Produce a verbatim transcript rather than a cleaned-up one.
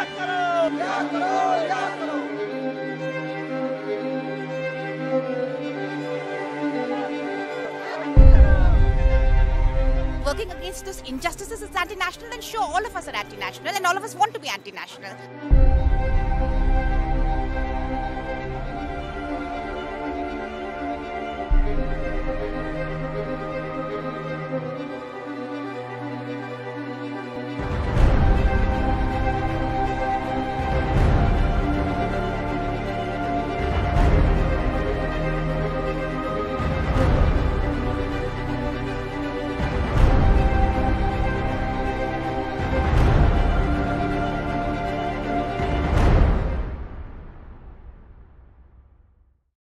Working against these injustices is anti-national, and sure, all of us are anti-national and all of us want to be anti-national.